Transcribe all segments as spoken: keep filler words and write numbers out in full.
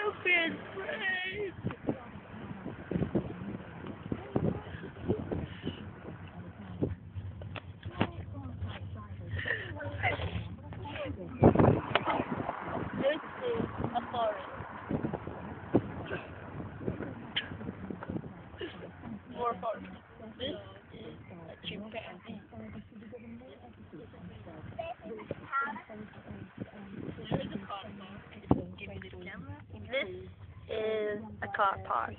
stupid brain. This is a forest. More forest. This is a chimpanzee. This is a car park.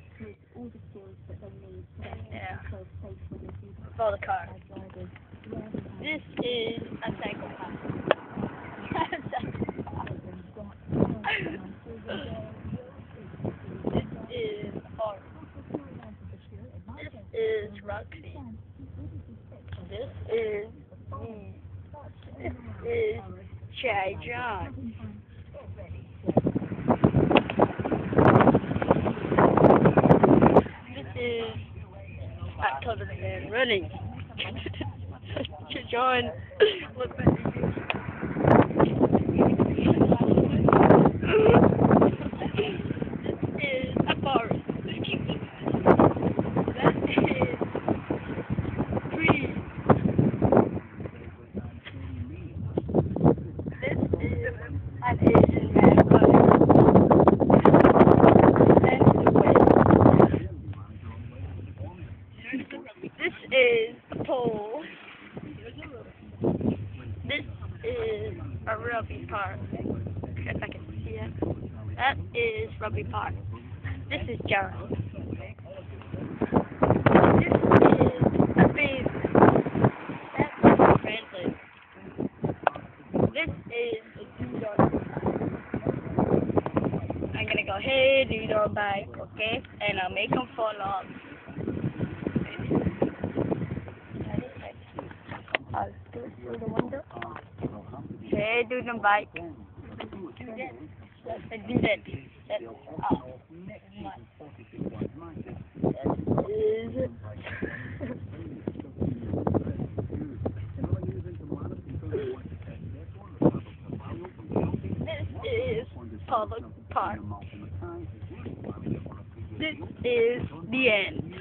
Yeah. For the car. This is a psychopath. This is a forest. This is Roxy. This is me. This is Chai John. This is I told the man running to join. Look back. This is a forest. That is trees. This is an Asian man running. And the way. This is a pole. This is a rugby park. If I can see it. That is rugby park. This is John. This is a baby. That is translate. This is a doodle. I'm gonna go, hey doodle bike, okay? And I'll make him fall off. I'll do it through the window. Hey, do the bike. Do that. Do that. That. Oh. That is. This is public park. This is the end.